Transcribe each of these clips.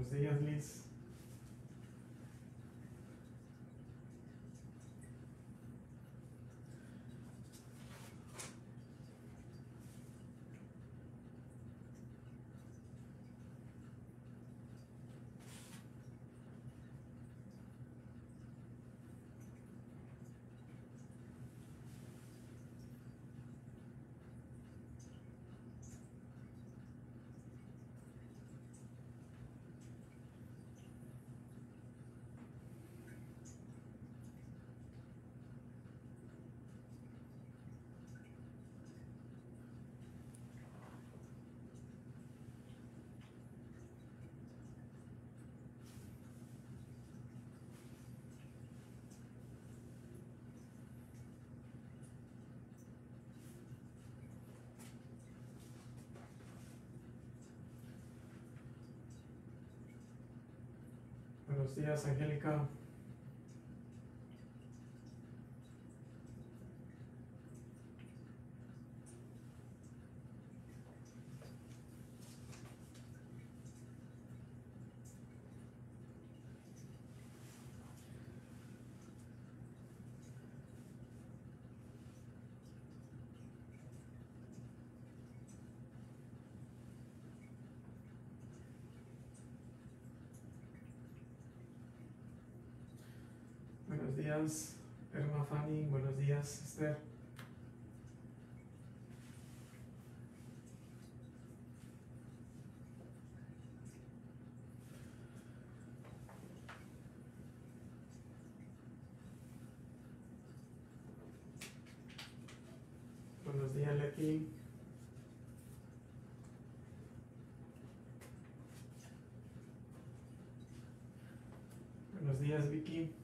Buenos días, Liz. Buenos días, Angélica. Buenos días, Irma Fanny. Buenos días, Esther. Buenos días, Leti. Buenos días, Vicky.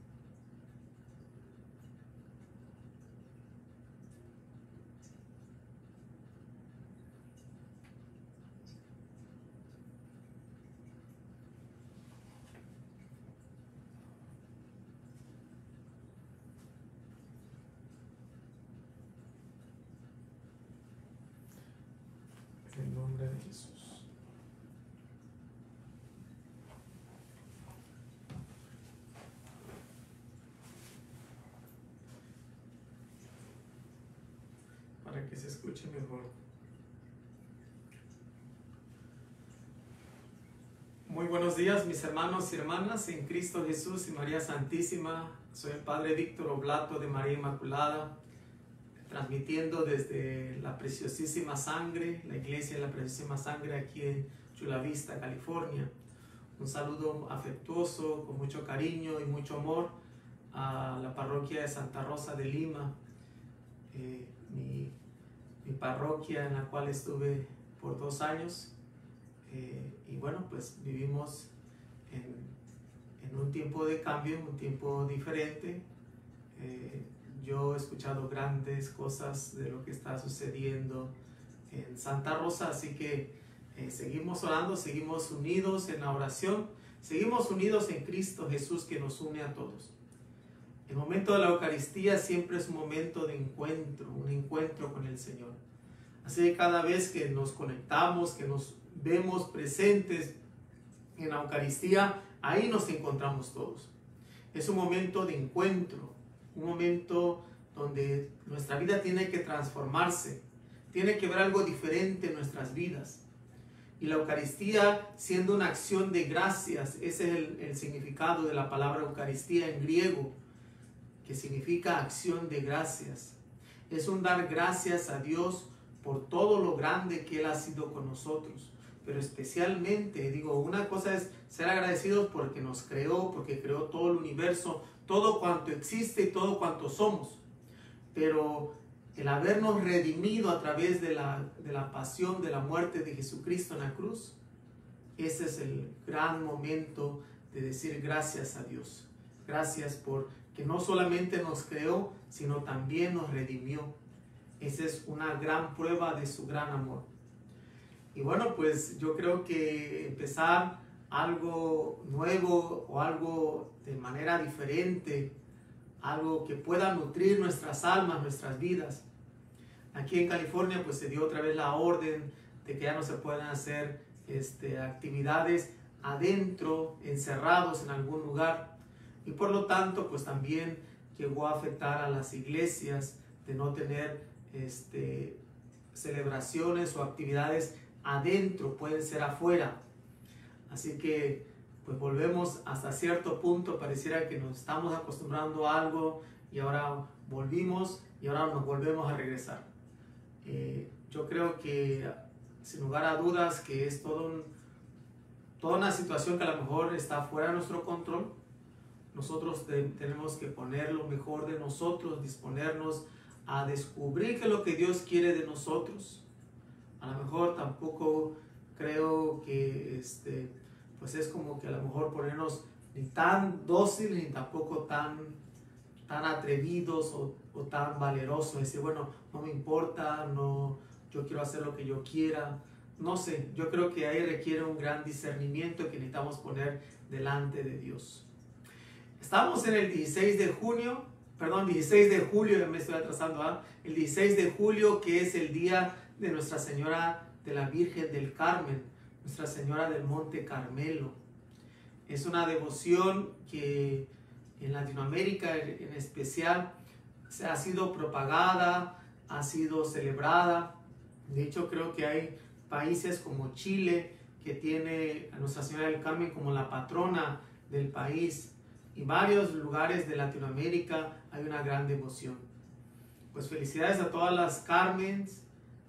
En el nombre de Jesús. Para que se escuche mejor. Muy buenos días, mis hermanos y hermanas en Cristo Jesús y María Santísima. Soy el Padre Víctor Oblato de María Inmaculada, transmitiendo desde la Preciosísima Sangre, la Iglesia de la Preciosísima Sangre aquí en Chula Vista, California. Un saludo afectuoso, con mucho cariño y mucho amor a la parroquia de Santa Rosa de Lima, mi parroquia en la cual estuve por 2 años. Y bueno, pues vivimos en un tiempo de cambio, en un tiempo diferente. Yo he escuchado grandes cosas de lo que está sucediendo en Santa Rosa, así que seguimos orando, seguimos unidos en la oración, seguimos unidos en Cristo Jesús que nos une a todos. El momento de la Eucaristía siempre es un momento de encuentro, un encuentro con el Señor. Así que cada vez que nos conectamos, que nos vemos presentes en la Eucaristía, ahí nos encontramos todos. Es un momento de encuentro, un momento donde nuestra vida tiene que transformarse, tiene que ver algo diferente en nuestras vidas. Y la Eucaristía, siendo una acción de gracias, ese es el significado de la palabra Eucaristía en griego, que significa acción de gracias. Es un dar gracias a Dios por todo lo grande que Él ha sido con nosotros. Pero especialmente, digo, una cosa es ser agradecidos porque nos creó, porque creó todo el universo, todo cuanto existe y todo cuanto somos. Pero el habernos redimido a través de la pasión, de la muerte de Jesucristo en la cruz, ese es el gran momento de decir gracias a Dios. Gracias por que no solamente nos creó, sino también nos redimió. Esa es una gran prueba de su gran amor. Y bueno, pues yo creo que empezar algo nuevo o algo de manera diferente, algo que pueda nutrir nuestras almas, nuestras vidas. Aquí en California pues se dio otra vez la orden de que ya no se puedan hacer actividades adentro, encerrados en algún lugar, y por lo tanto pues también llegó a afectar a las iglesias de no tener celebraciones o actividades adentro, pueden ser afuera. Así que pues volvemos hasta cierto punto, pareciera que nos estamos acostumbrando a algo y ahora volvimos y ahora nos volvemos a regresar. Yo creo que sin lugar a dudas que es toda una situación que a lo mejor está fuera de nuestro control. Nosotros tenemos que poner lo mejor de nosotros, disponernos a descubrir qué es lo que Dios quiere de nosotros. A lo mejor tampoco creo que pues es como que a lo mejor ponernos ni tan dóciles ni tampoco tan atrevidos o tan valerosos. Decir, bueno, no me importa, no, yo quiero hacer lo que yo quiera. No sé, yo creo que ahí requiere un gran discernimiento que necesitamos poner delante de Dios. Estamos en el 16 de julio, ya me estoy atrasando, el 16 de julio, que es el día de Nuestra Señora de la Virgen del Carmen, Nuestra Señora del Monte Carmelo. Es una devoción que en Latinoamérica en especial se ha sido propagada, ha sido celebrada. De hecho, creo que hay países como Chile que tiene a Nuestra Señora del Carmen como la patrona del país. Y varios lugares de Latinoamérica hay una gran devoción. Pues felicidades a todas las Carmens,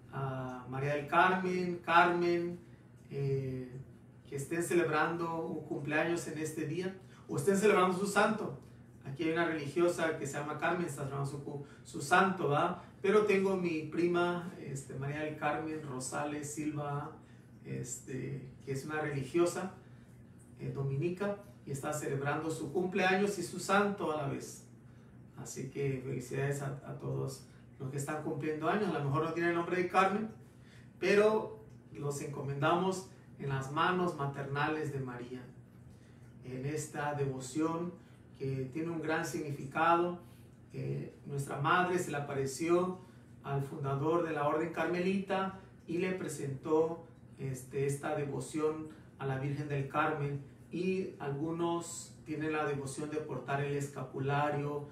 a María del Carmen, Carmen, que estén celebrando un cumpleaños en este día o estén celebrando su santo. Aquí hay una religiosa que se llama Carmen, está celebrando su santo, ¿va? Pero tengo mi prima, María del Carmen Rosales Silva, que es una religiosa dominica, y está celebrando su cumpleaños y su santo a la vez. Así que felicidades a todos los que están cumpliendo años. A lo mejor no tienen el nombre de Carmen, pero los encomendamos en las manos maternales de María, en esta devoción que tiene un gran significado. Nuestra madre se le apareció al fundador de la orden carmelita y le presentó esta devoción a la Virgen del Carmen. Y algunos tienen la devoción de portar el escapulario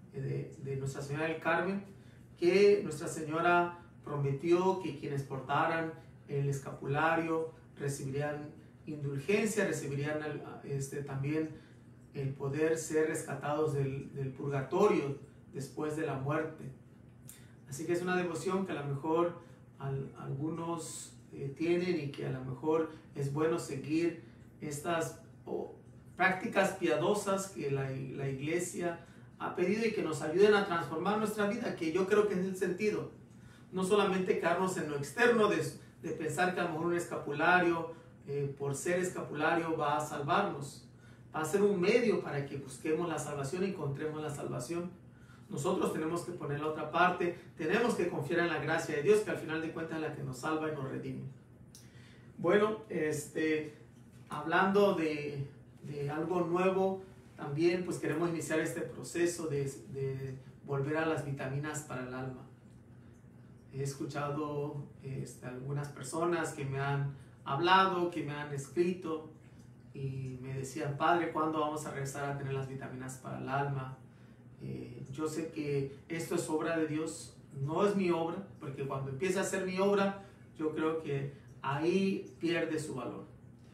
de Nuestra Señora del Carmen, que Nuestra Señora prometió que quienes portaran el escapulario recibirían indulgencia, recibirían también el poder ser rescatados del purgatorio después de la muerte. Así que es una devoción que a lo mejor algunos tienen y que a lo mejor es bueno seguir estas prácticas piadosas que la iglesia ha pedido y que nos ayuden a transformar nuestra vida, que yo creo que es el sentido. No solamente quedarnos en lo externo de pensar que a lo mejor un escapulario, por ser escapulario, va a salvarnos. Va a ser un medio para que busquemos la salvación y encontremos la salvación. Nosotros tenemos que poner la otra parte, tenemos que confiar en la gracia de Dios, que al final de cuentas es la que nos salva y nos redime. Bueno, hablando de algo nuevo, también pues queremos iniciar este proceso de volver a las vitaminas para el alma. He escuchado algunas personas que me han hablado, que me han escrito y me decían, Padre, ¿cuándo vamos a regresar a tener las vitaminas para el alma? Yo sé que esto es obra de Dios, no es mi obra, porque cuando empieza a ser mi obra, yo creo que ahí pierde su valor.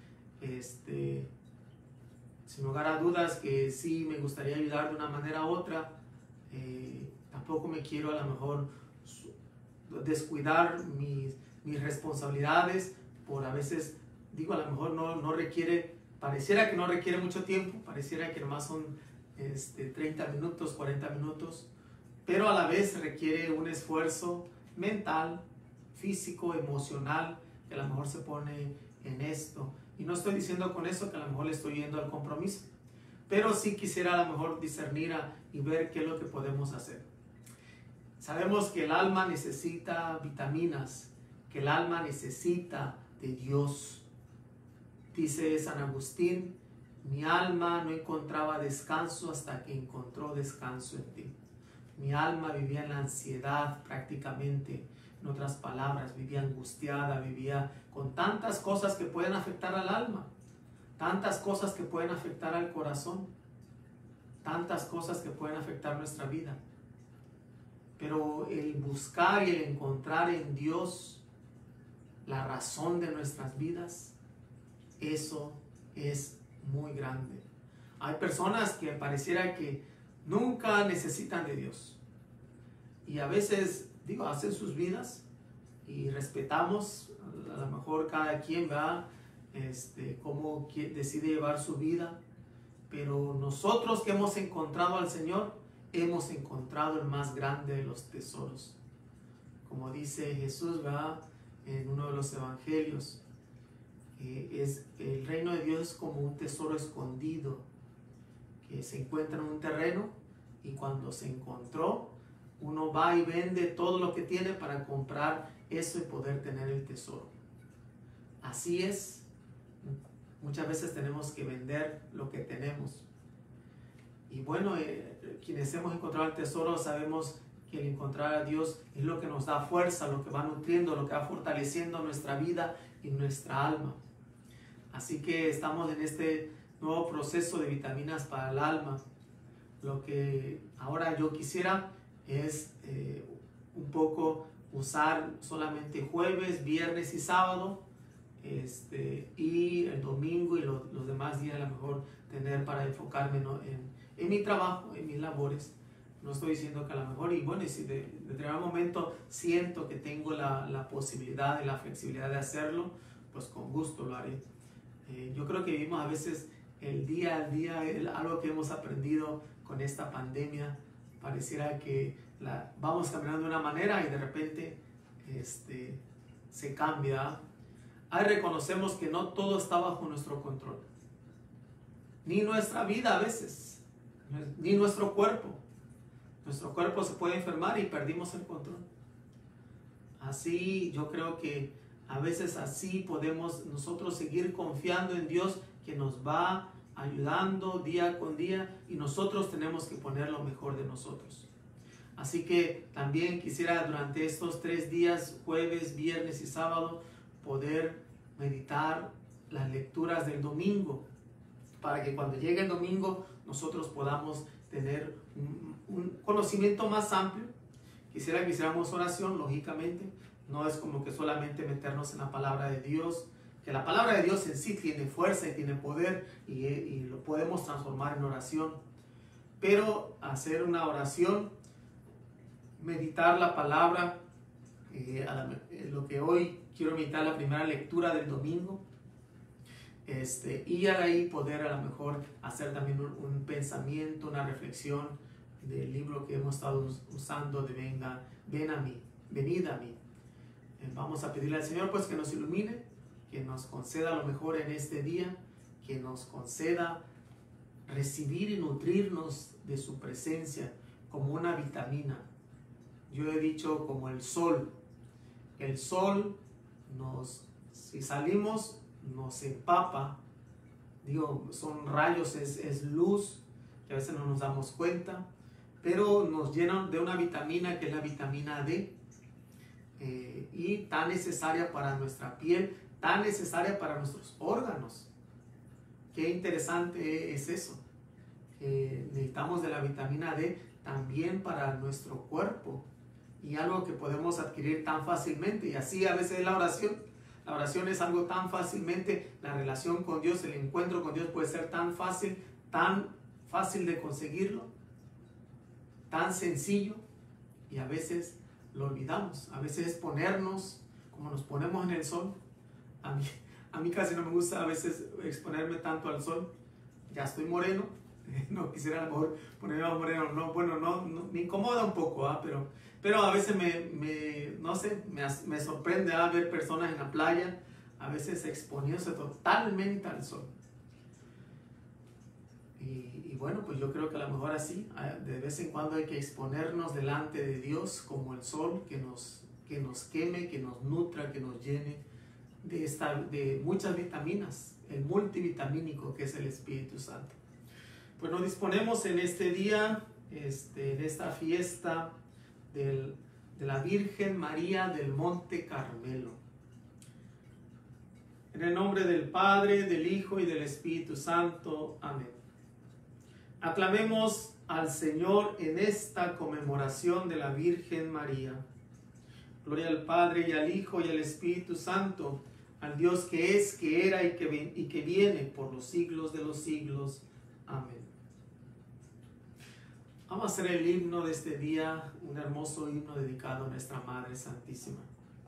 Sin lugar a dudas que sí me gustaría ayudar de una manera u otra. Tampoco me quiero a lo mejor descuidar mis responsabilidades por a veces, digo, a lo mejor no requiere, pareciera que no requiere mucho tiempo, pareciera que nomás son 30 minutos, 40 minutos, pero a la vez requiere un esfuerzo mental, físico, emocional, que a lo mejor se pone en esto. Y no estoy diciendo con eso que a lo mejor le estoy yendo al compromiso, pero sí quisiera a lo mejor discernir y ver qué es lo que podemos hacer. Sabemos que el alma necesita vitaminas, que el alma necesita de Dios. Dice San Agustín, mi alma no encontraba descanso hasta que encontró descanso en ti. Mi alma vivía en la ansiedad prácticamente. En otras palabras, vivía angustiada, vivía con tantas cosas que pueden afectar al alma. tantas cosas que pueden afectar al corazón, tantas cosas que pueden afectar nuestra vida. Pero el buscar y el encontrar en Dios la razón de nuestras vidas, eso es muy grande. Hay personas que pareciera que nunca necesitan de Dios. Y a veces, hacen sus vidas y respetamos a lo mejor cada quien va cómo decide llevar su vida. Pero nosotros que hemos encontrado al Señor, hemos encontrado el más grande de los tesoros. Como dice Jesús, ¿verdad?, en uno de los evangelios, el reino de Dios es como un tesoro escondido que se encuentra en un terreno, y cuando se encontró, uno va y vende todo lo que tiene para comprar eso y poder tener el tesoro. Así es. Muchas veces tenemos que vender lo que tenemos. Y bueno, quienes hemos encontrado el tesoro sabemos que el encontrar a Dios es lo que nos da fuerza, lo que va nutriendo, lo que va fortaleciendo nuestra vida y nuestra alma. Así que estamos en este nuevo proceso de vitaminas para el alma. Lo que ahora yo quisiera es un poco usar solamente jueves, viernes y sábado, y el domingo y los demás días a lo mejor tener para enfocarme, ¿no?, en mi trabajo, en mis labores. No estoy diciendo que a lo mejor, y bueno, y si de determinado momento siento que tengo la posibilidad y la flexibilidad de hacerlo, pues con gusto lo haré. Yo creo que vivimos a veces el día al día, algo que hemos aprendido con esta pandemia. Pareciera que vamos caminando de una manera y de repente se cambia. Ahí reconocemos que no todo está bajo nuestro control, ni nuestra vida a veces, ni nuestro cuerpo. Nuestro cuerpo se puede enfermar y perdimos el control. Así yo creo que a veces así podemos nosotros seguir confiando en Dios, que nos va ayudando día con día, y nosotros tenemos que poner lo mejor de nosotros. Así que también quisiera durante estos 3 días, jueves, viernes y sábado, poder meditar las lecturas del domingo, para que cuando llegue el domingo nosotros podamos tener un conocimiento más amplio. Quisiera que hiciéramos oración, lógicamente. No es como que solamente meternos en la palabra de Dios, que la palabra de Dios en sí tiene fuerza y tiene poder, y lo podemos transformar en oración. Pero hacer una oración, meditar la palabra, lo que hoy quiero meditar, la primera lectura del domingo, y ahí poder a lo mejor hacer también un pensamiento, una reflexión del libro que hemos estado usando de venid a mí. Vamos a pedirle al Señor pues que nos ilumine, que nos conceda lo mejor en este día, que nos conceda recibir y nutrirnos de su presencia como una vitamina. Yo he dicho como el sol. El sol si salimos, nos empapa. Son rayos, es luz, que a veces no nos damos cuenta, pero nos llenan de una vitamina que es la vitamina D, y tan necesaria para nuestra piel, tan necesaria para nuestros órganos. Qué interesante es eso. Necesitamos de la vitamina D también para nuestro cuerpo, y algo que podemos adquirir tan fácilmente. Y así a veces la oración. La oración es algo tan fácilmente, la relación con Dios, el encuentro con Dios puede ser tan fácil de conseguirlo, tan sencillo, y a veces lo olvidamos. A veces es ponernos como nos ponemos en el sol. A mí casi no me gusta a veces exponerme tanto al sol. Ya estoy moreno, no quisiera a lo mejor ponerme más moreno. No, bueno, no, me incomoda un poco, pero a veces me sorprende ver personas en la playa, a veces exponiéndose totalmente al sol. Y bueno, pues yo creo que a lo mejor así, de vez en cuando hay que exponernos delante de Dios como el sol, que nos queme, que nos nutra, que nos llene de muchas vitaminas, el multivitamínico que es el Espíritu Santo. Pues nos disponemos en este día, en esta fiesta de la Virgen María del Monte Carmelo. En el nombre del Padre, del Hijo y del Espíritu Santo. Amén. Aclamemos al Señor en esta conmemoración de la Virgen María. Gloria al Padre y al Hijo y al Espíritu Santo, al Dios que es, que era y que viene por los siglos de los siglos. Amén. Vamos a hacer el himno de este día, un hermoso himno dedicado a nuestra Madre Santísima.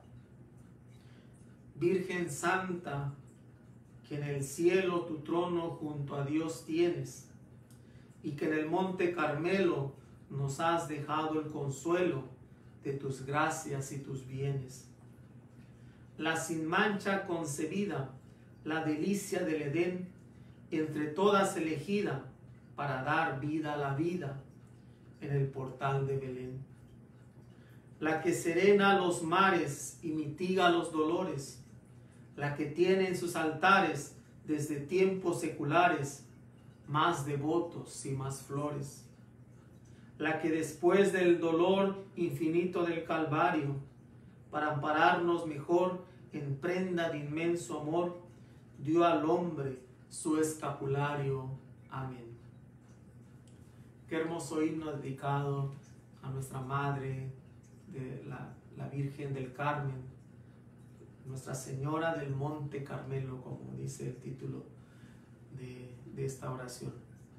Virgen Santa, que en el cielo tu trono junto a Dios tienes, y que en el monte Carmelo nos has dejado el consuelo de tus gracias y tus bienes. La sin mancha concebida, la delicia del Edén, entre todas elegida para dar vida a la vida en el portal de Belén. La que serena los mares y mitiga los dolores, la que tiene en sus altares desde tiempos seculares más devotos y más flores, la que después del dolor infinito del Calvario, para ampararnos mejor en prenda de inmenso amor, dio al hombre su escapulario. Amén. Qué hermoso himno dedicado a nuestra Madre, de la Virgen del Carmen, Nuestra Señora del Monte Carmelo, como dice el título de esta oración.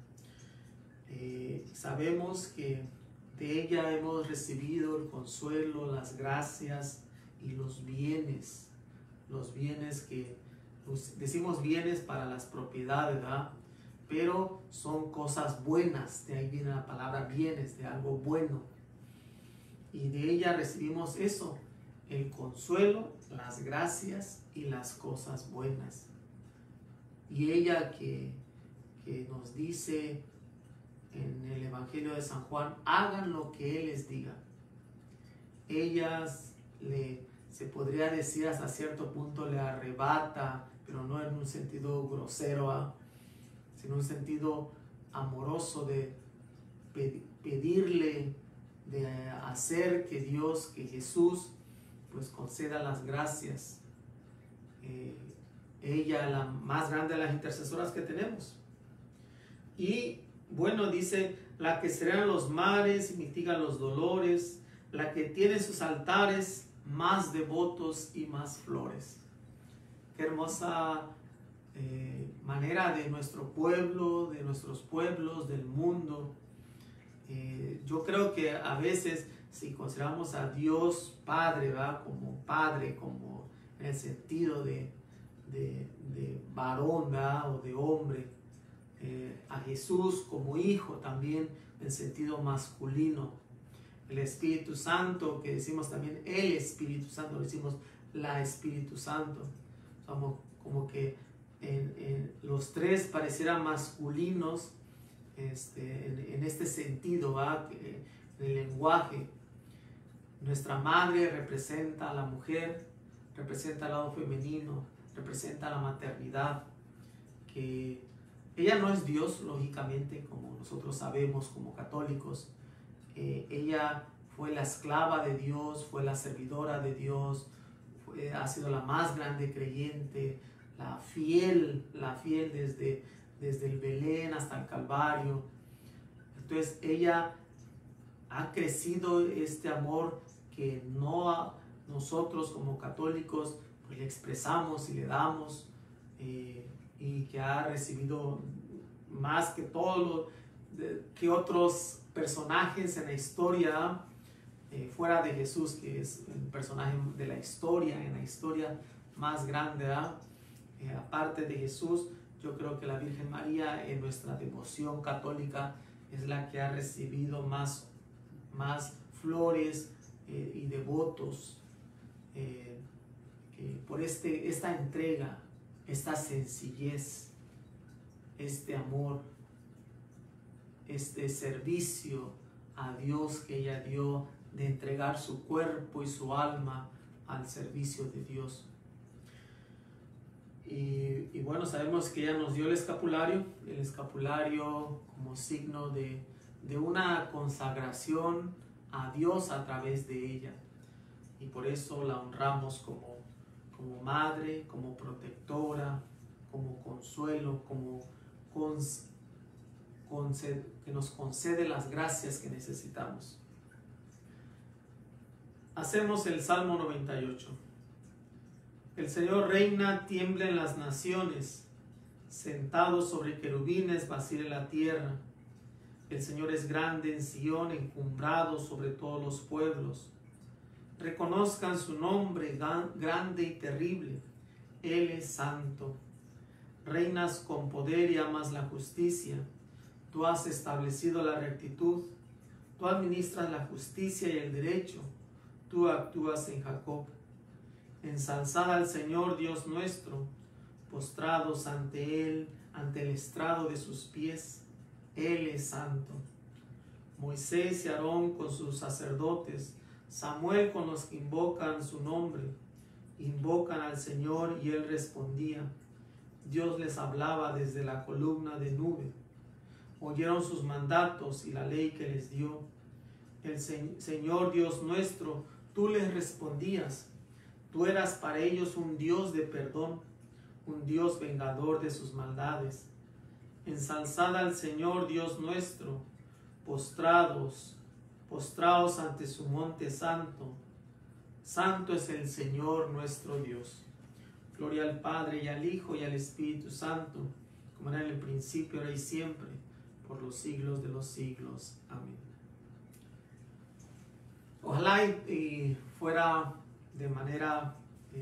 Sabemos que de ella hemos recibido el consuelo, las gracias y los bienes que decimos bienes para las propiedades, ¿verdad? Pero son cosas buenas, de ahí viene la palabra bienes, de algo bueno. Y de ella recibimos eso, el consuelo, las gracias y las cosas buenas. Y ella que nos dice en el Evangelio de San Juan, hagan lo que Él les diga. Ellas se podría decir hasta cierto punto le arrebata, pero no en un sentido grosero, sino en un sentido amoroso de pedirle, de hacer que Dios, que Jesús, pues conceda las gracias. Ella, la más grande de las intercesoras que tenemos. Y bueno, dice, la que serena los mares y mitiga los dolores, la que tiene sus altares más devotos y más flores. Qué hermosa manera de nuestro pueblo, de nuestros pueblos, del mundo. Yo creo que a veces, si consideramos a Dios Padre, ¿verdad? Como Padre, como en el sentido de varón, ¿verdad? O de hombre, a Jesús como hijo también en sentido masculino, el Espíritu Santo, que decimos también el Espíritu Santo, decimos la Espíritu Santo, como que en los tres parecieran masculinos en este sentido, ¿verdad? En el lenguaje. Nuestra madre representa a la mujer, representa al lado femenino, representa la maternidad, que ella no es Dios, lógicamente, como nosotros sabemos como católicos. Ella fue la esclava de Dios, fue la servidora de Dios, ha sido la más grande creyente, la fiel desde el Belén hasta el Calvario. Entonces ella ha crecido este amor que nosotros como católicos pues le expresamos y le damos, y que ha recibido más que que otros personajes en la historia, fuera de Jesús, que es el personaje de la historia, en la historia más grande, aparte de Jesús. Yo creo que la Virgen María en nuestra devoción católica es la que ha recibido más flores y devotos por esta entrega, esta sencillez, este amor, este servicio a Dios que ella dio, de entregar su cuerpo y su alma al servicio de Dios. Y bueno, sabemos que ella nos dio el escapulario como signo de una consagración a Dios a través de ella, y por eso la honramos como madre, como protectora, como consuelo, como que nos concede las gracias que necesitamos. Hacemos el Salmo 98. El Señor reina, tiemblen las naciones, sentado sobre querubines vacile la tierra. El Señor es grande en Sión, encumbrado sobre todos los pueblos. Reconozcan su nombre grande y terrible. Él es santo. Reinas con poder y amas la justicia. Tú has establecido la rectitud. Tú administras la justicia y el derecho. Tú actúas en Jacob. Ensalzad al Señor Dios nuestro, postrados ante Él, ante el estrado de sus pies. Él es santo. Moisés y Aarón con sus sacerdotes, Samuel con los que invocan su nombre, invocan al Señor y Él respondía. Dios les hablaba desde la columna de nube. Oyeron sus mandatos y la ley que les dio. El Señor Dios nuestro, tú les respondías. Tú eras para ellos un Dios de perdón, un Dios vengador de sus maldades. Ensalzad al Señor Dios nuestro, postrados ante su monte santo. Santo es el Señor nuestro Dios. Gloria al Padre y al Hijo y al Espíritu Santo, como era en el principio, ahora y siempre, por los siglos de los siglos. Amén. Ojalá y fuera de manera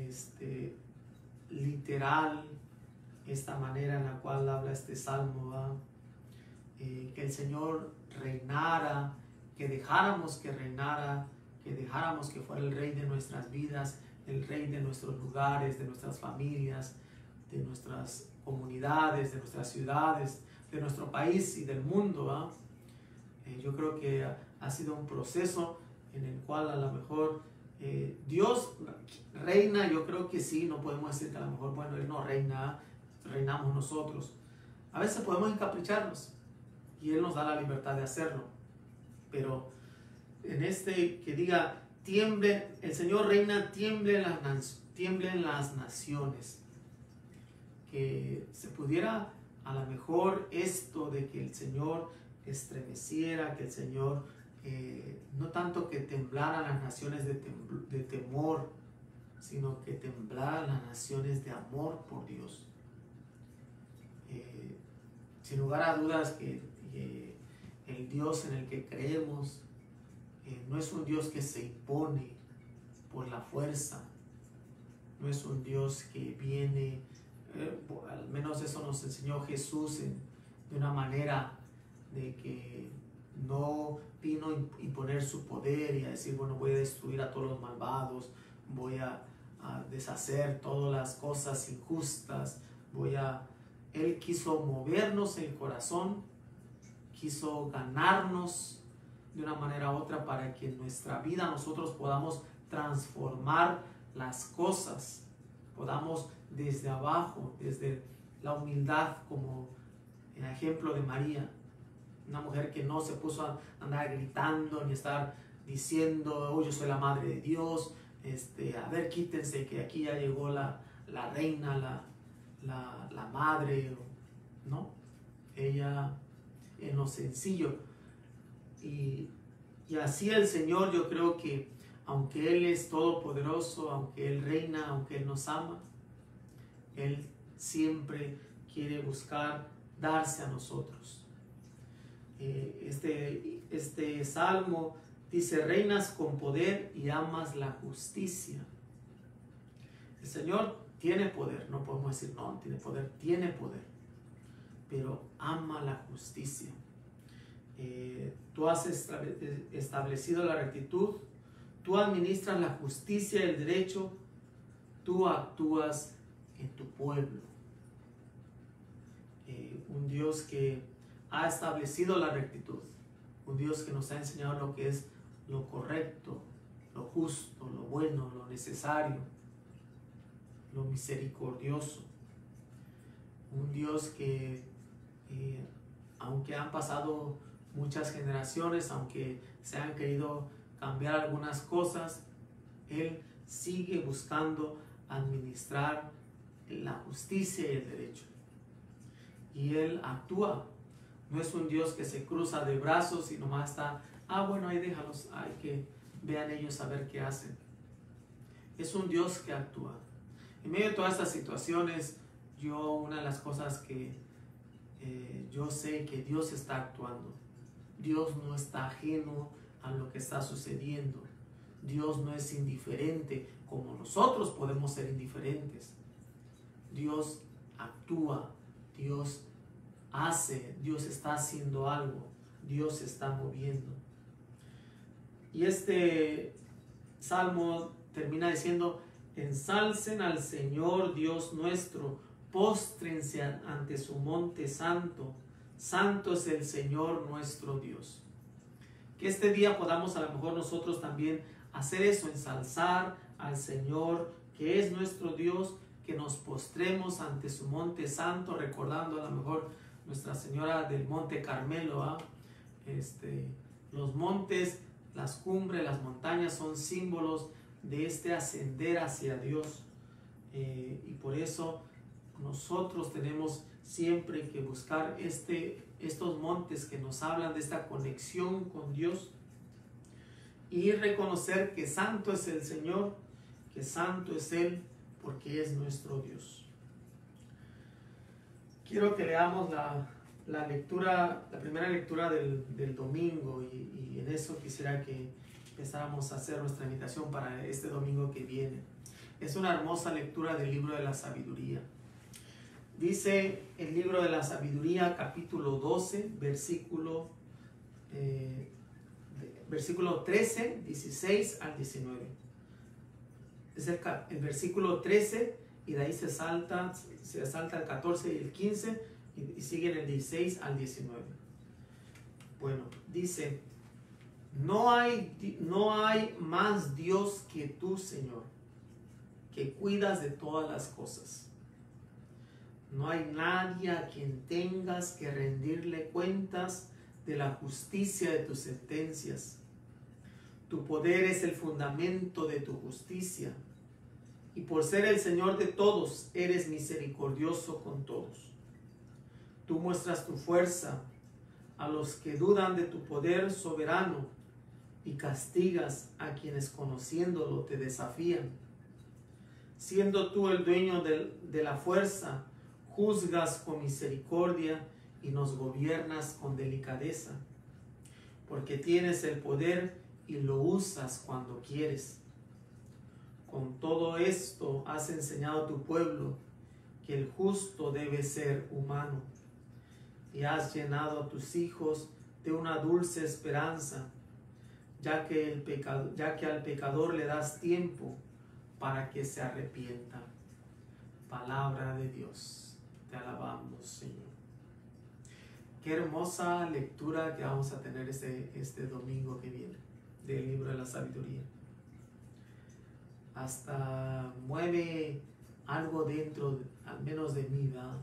literal esta manera en la cual habla este salmo, que el Señor reinara, que dejáramos que reinara, que dejáramos que fuera el rey de nuestras vidas, el rey de nuestros lugares, de nuestras familias, de nuestras comunidades, de nuestras ciudades, de nuestro país y del mundo. Yo creo que ha sido un proceso en el cual a lo mejor Dios reina. Yo creo que sí, no podemos decir que a lo mejor, bueno, Él no reina, reinamos nosotros. A veces podemos encapricharnos y Él nos da la libertad de hacerlo, pero en que diga tiemble, el Señor reina, tiemblen las naciones, que se pudiera a lo mejor esto de que el Señor estremeciera, que el Señor no tanto que temblaran las naciones de temor, sino que temblaran las naciones de amor por Dios. Sin lugar a dudas que el Dios en el que creemos no es un Dios que se impone por la fuerza, no es un Dios que viene, al menos eso nos enseñó Jesús de una manera de que no vino a imponer su poder y a decir, bueno, voy a destruir a todos los malvados, voy a deshacer todas las cosas injustas, Él quiso movernos el corazón, quiso ganarnos de una manera u otra para que en nuestra vida nosotros podamos transformar las cosas, podamos desde abajo, desde la humildad, como el ejemplo de María, una mujer que no se puso a andar gritando ni estar diciendo, oh, yo soy la madre de Dios, a ver, quítense que aquí ya llegó la reina, la madre, ¿no? Ella en lo sencillo. Y así el Señor, yo creo que aunque Él es todopoderoso, aunque Él reina, aunque Él nos ama, Él siempre quiere buscar darse a nosotros. Este salmo dice, reinas con poder y amas la justicia. El Señor tiene poder, no podemos decir no tiene poder, pero ama la justicia. Tú has establecido la rectitud, tú administras la justicia y el derecho, tú actúas en tu pueblo. Un Dios que ha establecido la rectitud, un Dios que nos ha enseñado lo que es lo correcto, lo justo, lo bueno, lo necesario, lo misericordioso. Un Dios que aunque han pasado muchas generaciones, aunque se han querido cambiar algunas cosas, Él sigue buscando administrar la justicia y el derecho. Y Él actúa. No es un Dios que se cruza de brazos y nomás está, bueno, ahí déjalos, hay que vean ellos a ver qué hacen. Es un Dios que actúa. En medio de todas estas situaciones, una de las cosas que yo sé que Dios está actuando. Dios no está ajeno a lo que está sucediendo. Dios no es indiferente como nosotros podemos ser indiferentes. Dios actúa, Dios hace, Dios está haciendo algo, Dios se está moviendo. Y este salmo termina diciendo: ensalcen al Señor Dios nuestro, póstrense ante su monte santo. Santo es el Señor nuestro Dios. Que este día podamos a lo mejor nosotros también hacer eso, ensalzar al Señor que es nuestro Dios, que nos postremos ante su monte santo, recordando a lo mejor Nuestra Señora del Monte Carmelo. Los montes, las cumbres, las montañas son símbolos de este ascender hacia Dios, y por eso nosotros tenemos siempre que buscar estos montes que nos hablan de esta conexión con Dios, y reconocer que santo es el Señor, que santo es Él, porque es nuestro Dios. Quiero que leamos la primera lectura del domingo, y en eso quisiera que empezáramos a hacer nuestra invitación para este domingo que viene. Es una hermosa lectura del libro de la sabiduría. Dice el libro de la sabiduría, capítulo 12, versículo 13, 16 al 19. Es el versículo 13, y de ahí se salta el 14 y el 15, y sigue en el 16 al 19. Bueno, dice: no hay más Dios que tú, Señor, que cuidas de todas las cosas. No hay nadie a quien tengas que rendirle cuentas de la justicia de tus sentencias. Tu poder es el fundamento de tu justicia, y por ser el Señor de todos, eres misericordioso con todos. Tú muestras tu fuerza a los que dudan de tu poder soberano, y castigas a quienes conociéndolo te desafían. Siendo tú el dueño de la fuerza, juzgas con misericordia y nos gobiernas con delicadeza, porque tienes el poder y lo usas cuando quieres. Con todo esto has enseñado a tu pueblo que el justo debe ser humano, y has llenado a tus hijos de una dulce esperanza, ya que al pecador le das tiempo para que se arrepienta. Palabra de Dios. Te alabamos, Señor. Qué hermosa lectura que vamos a tener este domingo que viene del libro de la sabiduría. Hasta mueve algo dentro, al menos de mí, ¿verdad?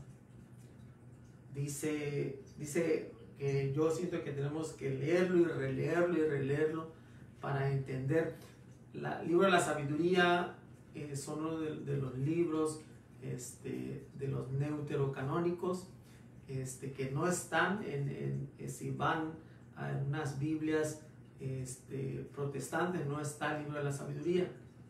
Dice que yo siento que tenemos que leerlo y releerlo para entender. El libro de la sabiduría son uno de los libros de los deuterocanónicos, que no están si van a unas Biblias protestantes, no está el libro de la sabiduría.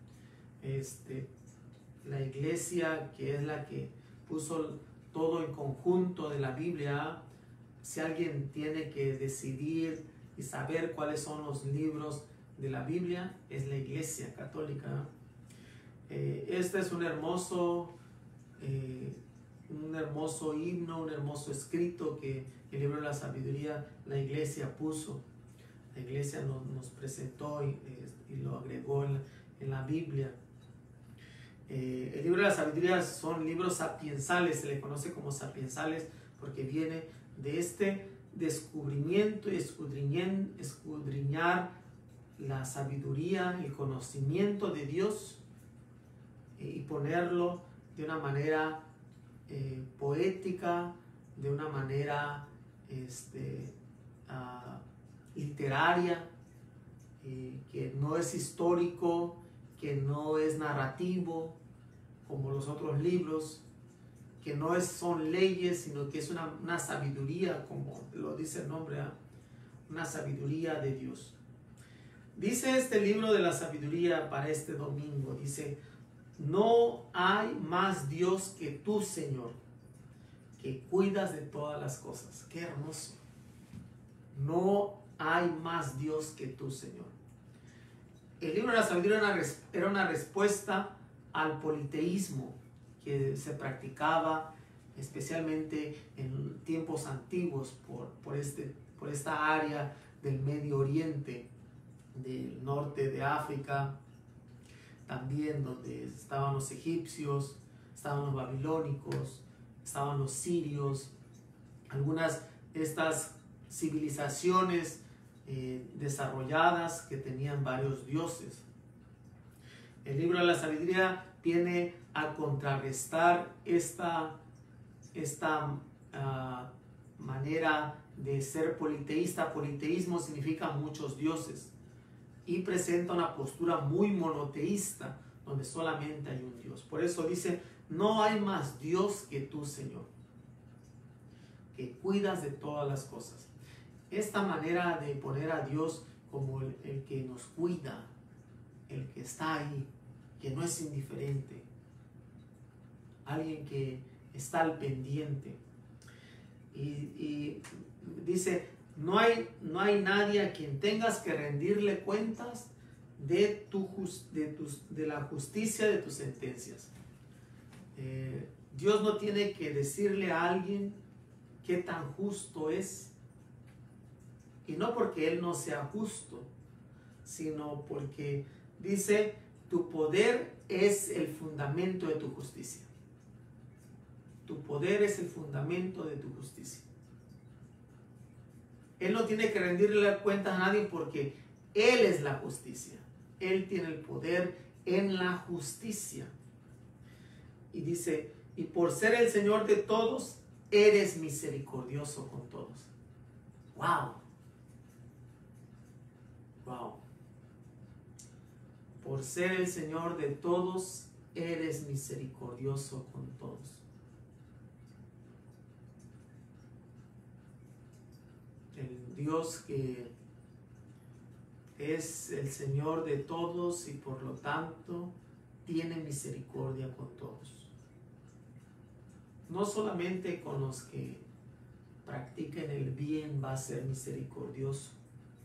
La iglesia, que es la que puso todo en conjunto de la Biblia, si alguien tiene que decidir y saber cuáles son los libros de la Biblia, es la Iglesia Católica. Este es un hermoso himno, un hermoso escrito que el libro de la sabiduría la Iglesia puso. La Iglesia nos presentó y lo agregó en la Biblia. El libro de la sabiduría son libros sapiensales, se le conoce como sapiensales porque viene de este descubrimiento y escudriñar la sabiduría, el conocimiento de Dios, y ponerlo de una manera poética, de una manera literaria, que no es histórico, que no es narrativo, como los otros libros, que no son leyes, sino que es una sabiduría, como lo dice el nombre, ¿eh? Una sabiduría de Dios. Dice este libro de la sabiduría para este domingo, dice: no hay más Dios que tú, Señor, que cuidas de todas las cosas. Qué hermoso. No hay más Dios que tú, Señor. El libro de la sabiduría era una respuesta al politeísmo que se practicaba especialmente en tiempos antiguos por esta área del Medio Oriente, del norte de África, también donde estaban los egipcios, estaban los babilónicos, estaban los sirios, algunas de estas civilizaciones desarrolladas que tenían varios dioses. El libro de la sabiduría viene a contrarrestar esta manera de ser politeísta. Politeísmo significa muchos dioses y presenta una postura muy monoteísta donde solamente hay un Dios. Por eso dice: no hay más Dios que tú, Señor, que cuidas de todas las cosas. Esta manera de poner a Dios como el que nos cuida, el que está ahí, que no es indiferente, alguien que está al pendiente. Y dice: no hay nadie a quien tengas que rendirle cuentas de la justicia de tus sentencias. Dios no tiene que decirle a alguien qué tan justo es, y no porque Él no sea justo, sino porque dice: tu poder es el fundamento de tu justicia. Tu poder es el fundamento de tu justicia. Él no tiene que rendirle cuentas a nadie porque Él es la justicia. Él tiene el poder en la justicia. Y dice: y por ser el Señor de todos, eres misericordioso con todos. ¡Wow! ¡Wow! Por ser el Señor de todos, eres misericordioso con todos. El Dios que es el Señor de todos y por lo tanto tiene misericordia con todos. No solamente con los que practiquen el bien va a ser misericordioso.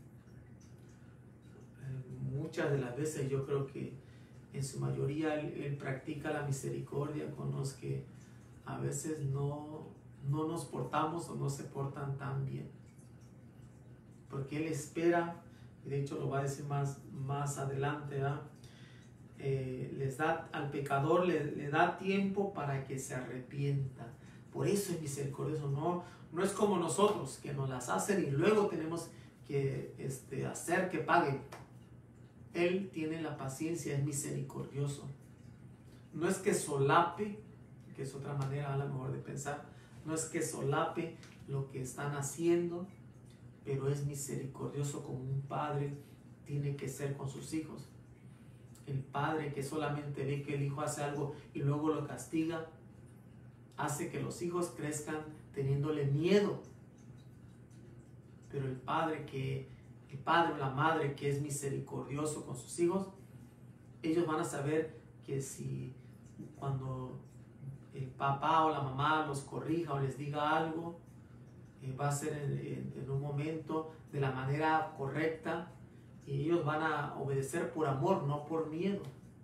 Muchas de las veces yo creo que en su mayoría Él practica la misericordia con los que a veces no nos portamos o no se portan tan bien. Porque Él espera, y de hecho lo va a decir más adelante, les da al pecador, le da tiempo para que se arrepienta. Por eso es misericordioso. No es como nosotros, que nos las hacen y luego tenemos que hacer que paguen. Él tiene la paciencia, es misericordioso. No es que solape, que es otra manera a lo mejor de pensar, no es que solape lo que están haciendo, pero es misericordioso como un padre tiene que ser con sus hijos. El padre que solamente ve que el hijo hace algo y luego lo castiga, hace que los hijos crezcan teniéndole miedo. Pero el padre o la madre que es misericordioso con sus hijos, ellos van a saber que si cuando el papá o la mamá los corrija o les diga algo, va a ser en un momento de la manera correcta, y ellos van a obedecer por amor, no por miedo.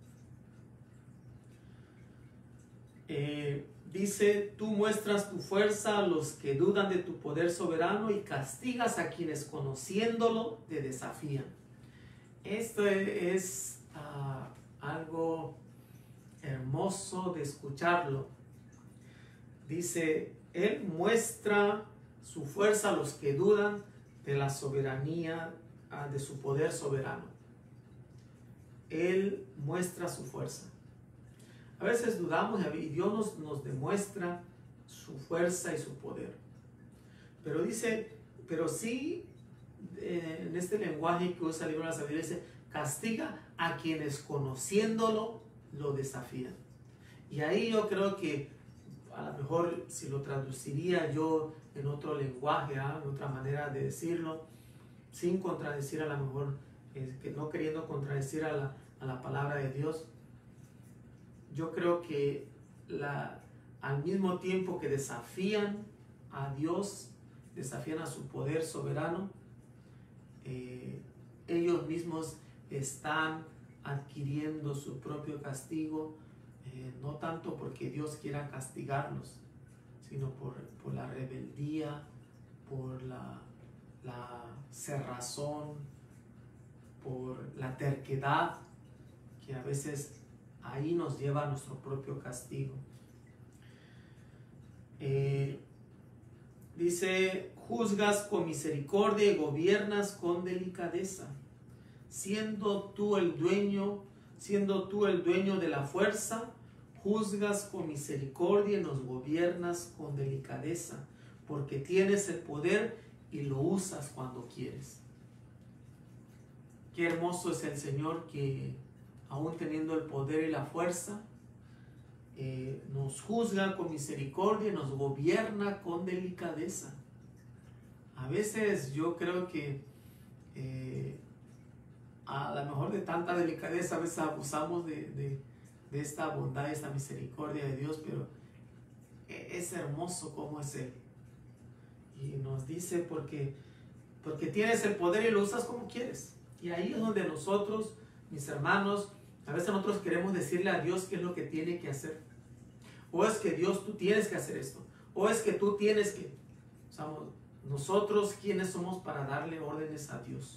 Dice: tú muestras tu fuerza a los que dudan de tu poder soberano y castigas a quienes conociéndolo te desafían. Esto es algo hermoso de escucharlo. Dice: Él muestra su fuerza a los que dudan de la soberanía, de su poder soberano. Él muestra su fuerza. A veces dudamos y Dios nos demuestra su fuerza y su poder. Pero dice, pero sí, en este lenguaje que usa el libro de la sabiduría, dice: castiga a quienes conociéndolo lo desafían. Y ahí yo creo que a lo mejor si lo traduciría yo en otro lenguaje, en otra manera de decirlo, sin contradecir a lo mejor, que no queriendo contradecir a la palabra de Dios, yo creo que al mismo tiempo que desafían a Dios, desafían a su poder soberano, ellos mismos están adquiriendo su propio castigo, no tanto porque Dios quiera castigarlos, sino por la rebeldía, por la cerrazón, por la terquedad, que a veces ahí nos lleva a nuestro propio castigo. Dice, juzgas con misericordia y gobiernas con delicadeza, siendo tú el dueño de la fuerza, juzgas con misericordia y nos gobiernas con delicadeza, porque tienes el poder y lo usas cuando quieres. Qué hermoso es el Señor, que aún teniendo el poder y la fuerza, nos juzga con misericordia y nos gobierna con delicadeza. A veces yo creo que a lo mejor de tanta delicadeza a veces abusamos de esta bondad, esta misericordia de Dios, pero es hermoso como es Él. Y nos dice, porque tienes el poder y lo usas como quieres. Y ahí es donde nosotros, mis hermanos, a veces nosotros queremos decirle a Dios qué es lo que tiene que hacer. O es que Dios, tú tienes que hacer esto. O es que tú tienes que... Nosotros, ¿quiénes somos para darle órdenes a Dios?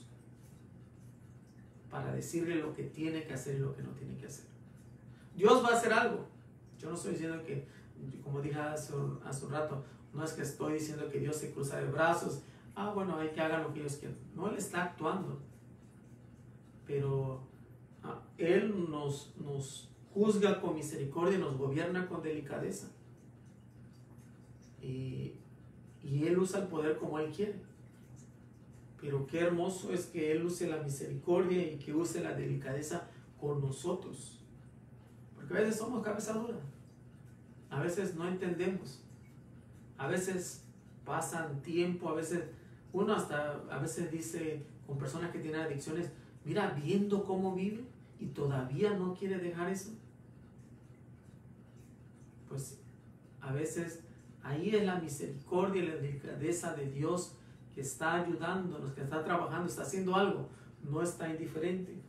Para decirle lo que tiene que hacer y lo que no tiene que hacer. Dios va a hacer algo. Yo no estoy diciendo que, como dije hace un rato, no es que estoy diciendo que Dios se cruza de brazos. Bueno, hay que hagan lo que ellos quieran. No, Él está actuando. Pero Él nos juzga con misericordia y nos gobierna con delicadeza. Y Él usa el poder como Él quiere. Pero qué hermoso es que Él use la misericordia y que use la delicadeza con nosotros. Porque a veces somos cabeza dura. A veces no entendemos. A veces pasan tiempo, a veces uno hasta a veces dice con personas que tienen adicciones, mira, viendo cómo vive y todavía no quiere dejar eso. Pues a veces ahí es la misericordia y la delicadeza de Dios que está ayudándonos, que está trabajando, está haciendo algo, no está indiferente.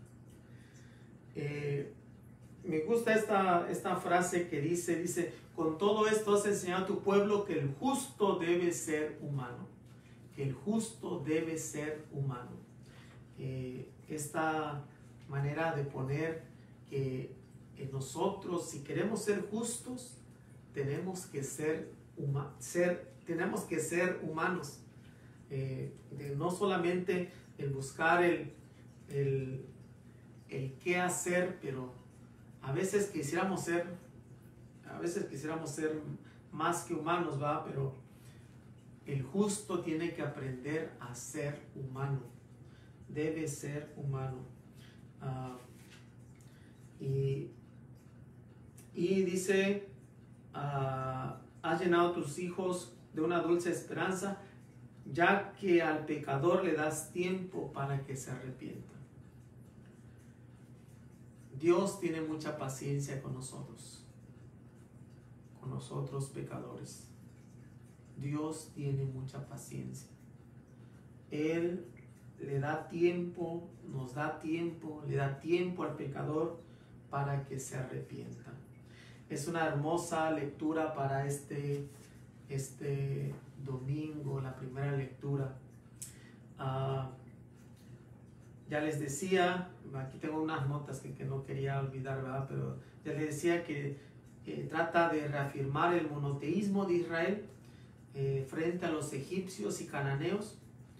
Me gusta esta frase que dice, con todo esto has enseñado a tu pueblo que el justo debe ser humano, que el justo debe ser humano. Esta manera de poner que nosotros, si queremos ser justos, tenemos que ser humanos. No solamente el buscar el qué hacer, pero a veces quisiéramos ser más que humanos, ¿va? Pero el justo tiene que aprender a ser humano, debe ser humano. Y dice, has llenado tus hijos de una dulce esperanza, ya que al pecador le das tiempo para que se arrepienta. Dios tiene mucha paciencia con nosotros pecadores. Dios tiene mucha paciencia. Él le da tiempo, nos da tiempo, le da tiempo al pecador para que se arrepienta. Es una hermosa lectura para este domingo, la primera lectura. Ya les decía, aquí tengo unas notas que no quería olvidar, ¿verdad? Pero ya les decía que trata de reafirmar el monoteísmo de Israel frente a los egipcios y cananeos,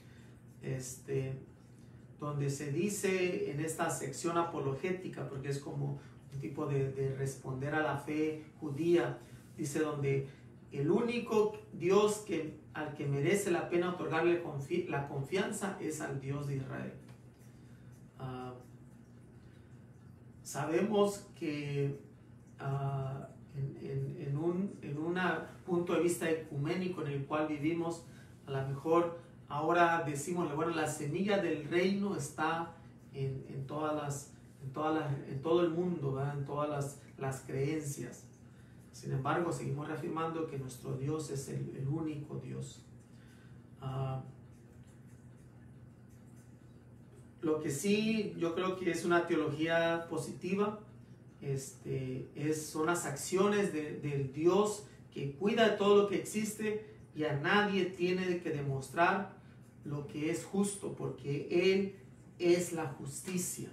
donde se dice en esta sección apologética, porque es como un tipo de responder a la fe judía, dice donde el único Dios al que merece la pena otorgarle la confianza es al Dios de Israel. Sabemos que en un punto de vista ecuménico en el cual vivimos, a lo mejor ahora decimos, bueno, la semilla del reino está en todo el mundo, ¿verdad? En todas las creencias. Sin embargo, seguimos reafirmando que nuestro Dios es el único Dios. Lo que sí yo creo que es una teología positiva, son las acciones del Dios que cuida de todo lo que existe, y a nadie tiene que demostrar lo que es justo, porque Él es la justicia.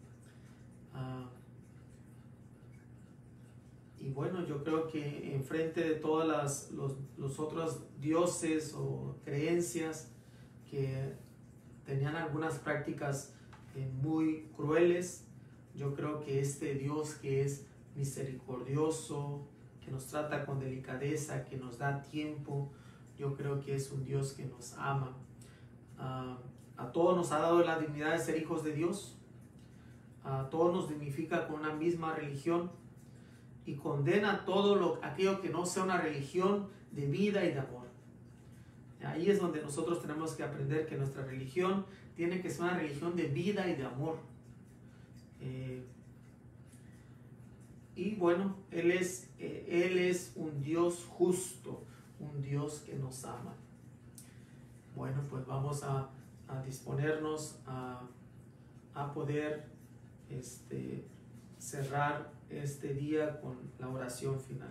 Y bueno, yo creo que enfrente de todos los otros dioses o creencias que tenían algunas prácticas muy crueles, yo creo que este Dios que es misericordioso, que nos trata con delicadeza, que nos da tiempo, yo creo que es un Dios que nos ama. A todos nos ha dado la dignidad de ser hijos de Dios. A todos nos dignifica con una misma religión y condena todo aquello que no sea una religión de vida y de amor. Ahí es donde nosotros tenemos que aprender que nuestra religión tiene que ser una religión de vida y de amor. Y bueno, Él es un Dios justo, un Dios que nos ama. Bueno, pues vamos a disponernos a poder cerrar este día con la oración final.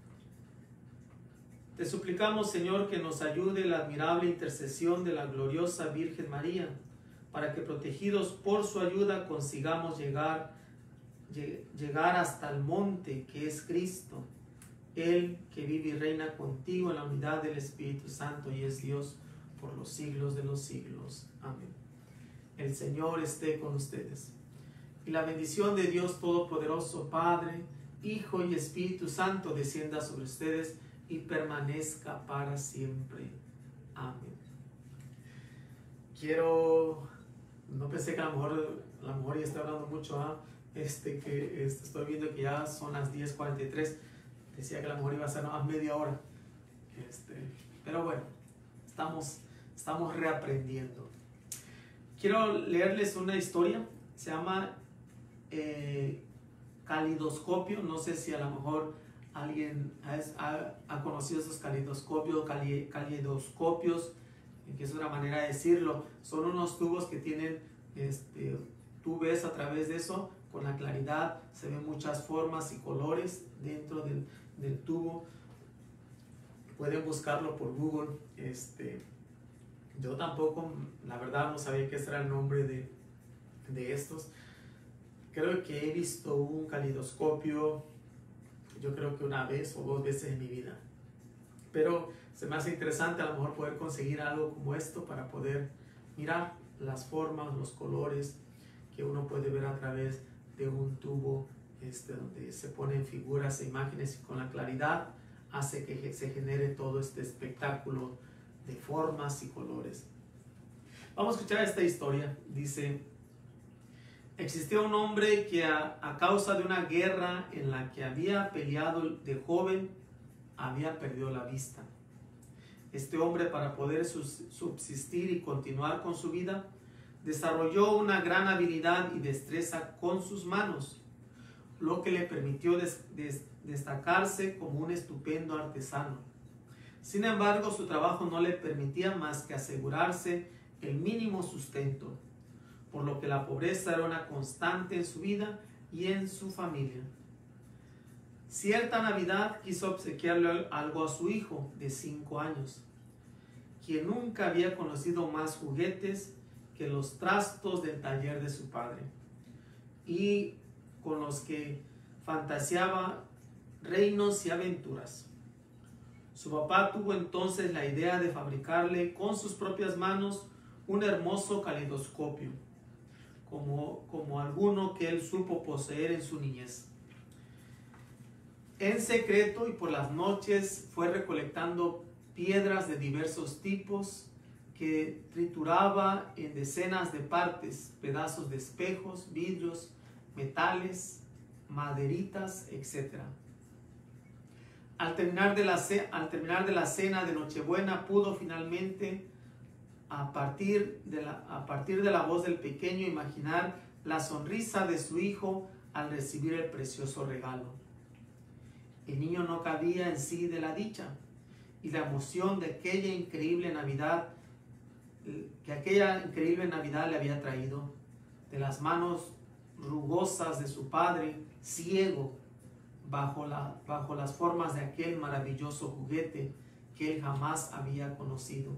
Te suplicamos, Señor, que nos ayude la admirable intercesión de la gloriosa Virgen María, para que, protegidos por su ayuda, consigamos llegar hasta el monte que es Cristo, Él que vive y reina contigo en la unidad del Espíritu Santo y es Dios por los siglos de los siglos. Amén. El Señor esté con ustedes. Y la bendición de Dios Todopoderoso, Padre, Hijo y Espíritu Santo, descienda sobre ustedes y permanezca para siempre. Amén. No pensé que a lo mejor ya estoy hablando mucho, estoy viendo que ya son las 10:43. Decía que a lo mejor iba a ser más media hora. Pero bueno, estamos reaprendiendo. Quiero leerles una historia, se llama calidoscopio. No sé si a lo mejor alguien ha conocido esos calidoscopios, que es una manera de decirlo. Son unos tubos que tienen, tú ves a través de eso, con la claridad, se ven muchas formas y colores dentro del tubo. Pueden buscarlo por Google. Yo tampoco, la verdad, no sabía que ese era el nombre de estos. Creo que he visto un calidoscopio, yo creo que una vez o dos veces en mi vida. Pero se me hace interesante a lo mejor poder conseguir algo como esto para poder mirar las formas, los colores que uno puede ver a través de un tubo, donde se ponen figuras e imágenes, y con la claridad hace que se genere todo este espectáculo de formas y colores. Vamos a escuchar esta historia. Dice: existió un hombre que a causa de una guerra en la que había peleado de joven, había perdido la vista. Este hombre, para poder subsistir y continuar con su vida, desarrolló una gran habilidad y destreza con sus manos, lo que le permitió destacarse como un estupendo artesano. Sin embargo, su trabajo no le permitía más que asegurarse el mínimo sustento, por lo que la pobreza era una constante en su vida y en su familia. Cierta Navidad quiso obsequiarle algo a su hijo de 5 años, quien nunca había conocido más juguetes que los trastos del taller de su padre, y con los que fantaseaba reinos y aventuras. Su papá tuvo entonces la idea de fabricarle con sus propias manos un hermoso calidoscopio, como alguno que él supo poseer en su niñez. En secreto y por las noches fue recolectando piedras de diversos tipos que trituraba en decenas de partes, pedazos de espejos, vidrios, metales, maderitas, etc. Al terminar de la cena de Nochebuena, pudo finalmente, a partir de la voz del pequeño, imaginar la sonrisa de su hijo al recibir el precioso regalo. El niño no cabía en sí de la dicha y la emoción de aquella increíble Navidad le había traído. De las manos rugosas de su padre, ciego bajo las formas de aquel maravilloso juguete que él jamás había conocido.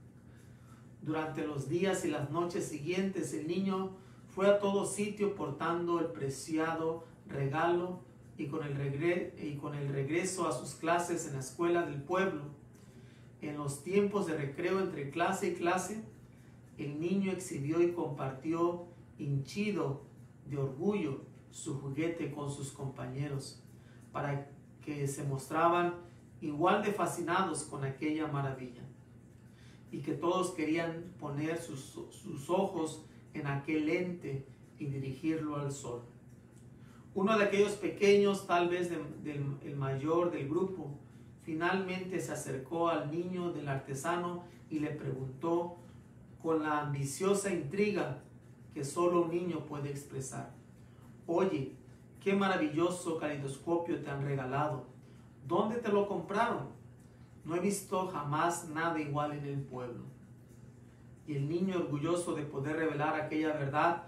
Durante los días y las noches siguientes, el niño fue a todo sitio portando el preciado regalo, y con el regreso a sus clases en la escuela del pueblo, en los tiempos de recreo entre clase y clase, el niño exhibió y compartió, hinchido de orgullo, su juguete con sus compañeros, para que se mostraban igual de fascinados con aquella maravilla, y que todos querían poner sus ojos en aquel ente y dirigirlo al sol. Uno de aquellos pequeños, tal vez el mayor del grupo, finalmente se acercó al niño del artesano y le preguntó con la ambiciosa intriga que solo un niño puede expresar: «Oye, qué maravilloso caleidoscopio te han regalado. ¿Dónde te lo compraron? No he visto jamás nada igual en el pueblo». Y el niño, orgulloso de poder revelar aquella verdad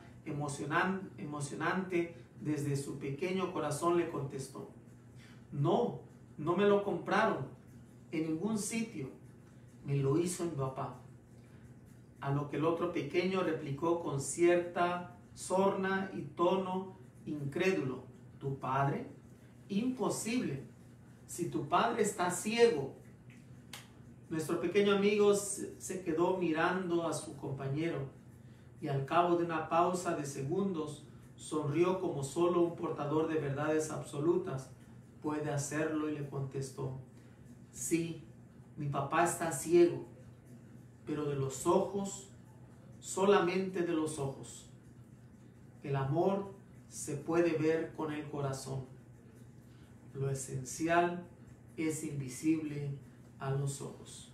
emocionante desde su pequeño corazón, le contestó: «No, no me lo compraron en ningún sitio. Me lo hizo mi papá». A lo que el otro pequeño replicó con cierta sorna y tono incrédulo: «¿Tu padre? Imposible, si tu padre está ciego». Nuestro pequeño amigo se quedó mirando a su compañero y al cabo de una pausa de segundos sonrió como solo un portador de verdades absolutas puede hacerlo y le contestó: «Sí, mi papá está ciego, pero de los ojos, solamente de los ojos. El amor se puede ver con el corazón. Lo esencial es invisible a los ojos».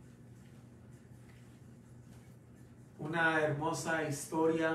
Una hermosa historia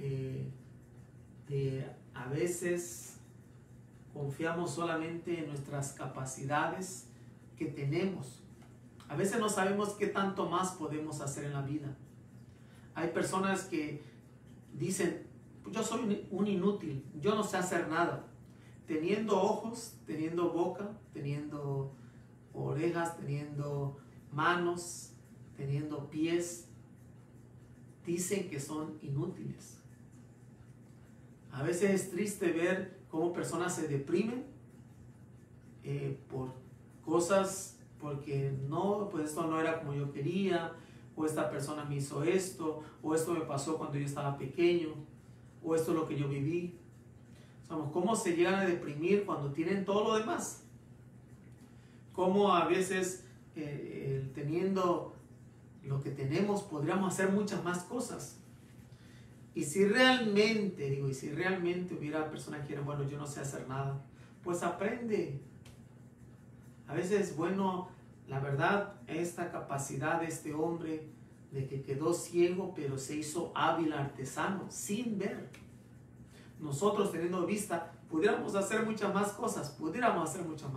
de a veces confiamos solamente en nuestras capacidades que tenemos. A veces no sabemos qué tanto más podemos hacer en la vida. Hay personas que dicen: «Yo soy un inútil, yo no sé hacer nada». Teniendo ojos, teniendo boca, teniendo orejas, teniendo manos, teniendo pies, dicen que son inútiles. A veces es triste ver cómo personas se deprimen por cosas, porque no, pues esto no era como yo quería, o esta persona me hizo esto, o esto me pasó cuando yo estaba pequeño, o esto es lo que yo viví. ¿Cómo se llegan a deprimir cuando tienen todo lo demás? Cómo a veces teniendo lo que tenemos podríamos hacer muchas más cosas. Y si realmente hubiera personas que dijeran: «Bueno, yo no sé hacer nada», pues aprende. A veces es bueno, la verdad, esta capacidad de este hombre de que quedó ciego pero se hizo hábil artesano sin ver. Nosotros, teniendo vista, pudiéramos hacer muchas más cosas. Pudiéramos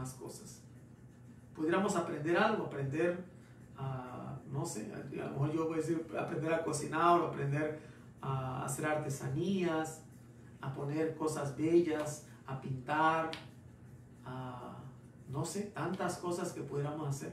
aprender algo, aprender a, no sé, a lo mejor yo voy a decir, aprender a cocinar, o aprender a hacer artesanías, a poner cosas bellas, a pintar, no sé, tantas cosas que pudiéramos hacer.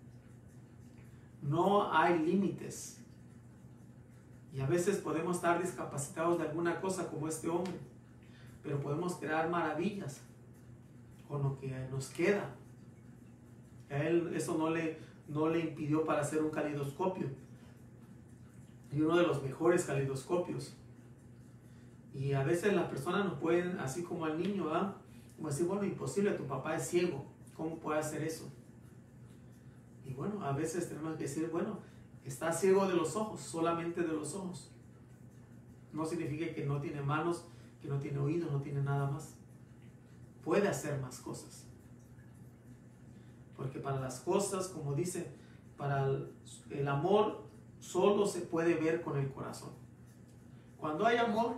No hay límites. Y a veces podemos estar discapacitados de alguna cosa como este hombre, pero podemos crear maravillas con lo que nos queda. A él eso no le impidió para hacer un caleidoscopio, y uno de los mejores caleidoscopios. Y a veces las personas nos pueden, así como al niño, ¿verdad?, como decir: «Bueno, imposible, tu papá es ciego, ¿cómo puede hacer eso?». Y bueno, a veces tenemos que decir: «Bueno, está ciego de los ojos, solamente de los ojos. No significa que no tiene manos, que no tiene oídos, no tiene nada más». puede hacer más cosas. Porque para las cosas, como dice, para el amor solo se puede ver con el corazón. Cuando hay amor,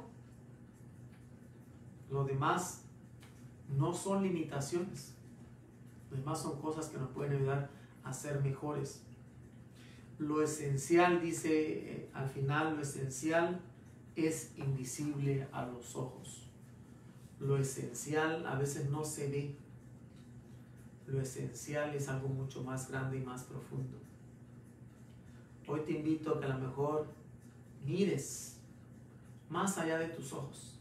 lo demás no son limitaciones. Lo demás son cosas que nos pueden ayudar a ser mejores. Lo esencial, dice al final, lo esencial es invisible a los ojos. Lo esencial a veces no se ve. Lo esencial es algo mucho más grande y más profundo. Hoy te invito a que a lo mejor mires más allá de tus ojos,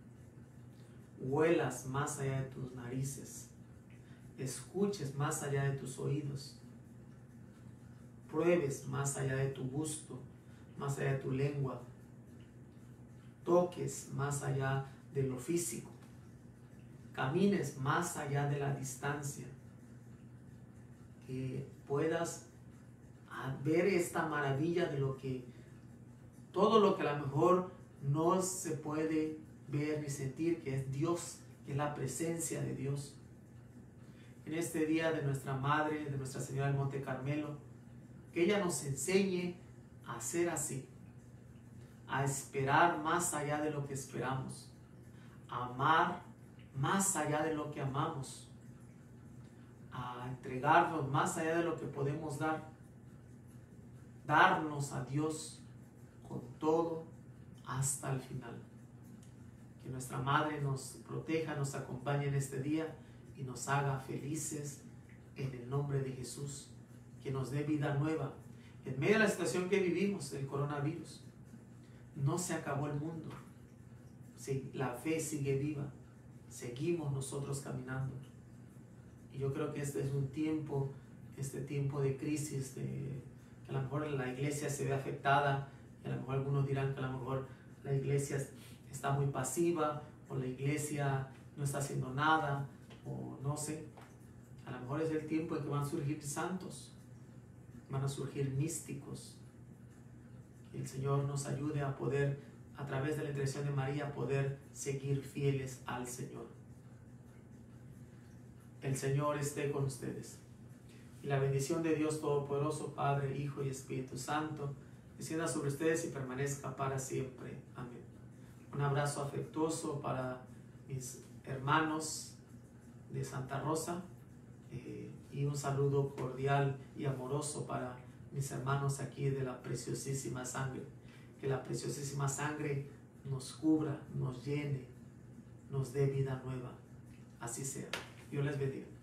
huelas más allá de tus narices, escuches más allá de tus oídos, pruebes más allá de tu gusto, más allá de tu lengua, toques más allá de lo físico, camines más allá de la distancia, que puedas ver esta maravilla de lo que, todo lo que a lo mejor no se puede ver ni sentir, que es Dios, que es la presencia de Dios. En este día de nuestra Madre, de Nuestra Señora del Monte Carmelo, que ella nos enseñe a ser así, a esperar más allá de lo que esperamos, a amar más allá de lo que amamos, a entregarnos más allá de lo que podemos darnos a Dios con todo hasta el final. Que nuestra Madre nos proteja, nos acompañe en este día y nos haga felices en el nombre de Jesús. Que nos dé vida nueva. En medio de la situación que vivimos, el coronavirus, no se acabó el mundo. La fe sigue viva. Seguimos nosotros caminando. Y yo creo que este es un tiempo, este tiempo de crisis, que a lo mejor la iglesia se ve afectada, y a lo mejor algunos dirán que a lo mejor la iglesia está muy pasiva, o la iglesia no está haciendo nada, o no sé. A lo mejor es el tiempo en que van a surgir santos, van a surgir místicos. Que el Señor nos ayude a poder, a través de la intercesión de María, poder seguir fieles al Señor. El Señor esté con ustedes. Y la bendición de Dios Todopoderoso, Padre, Hijo y Espíritu Santo, descienda sobre ustedes y permanezca para siempre. Amén. Un abrazo afectuoso para mis hermanos de Santa Rosa, y un saludo cordial y amoroso para mis hermanos aquí de la preciosísima sangre. Que la preciosísima sangre nos cubra, nos llene, nos dé vida nueva. Así sea. Dios les bendiga.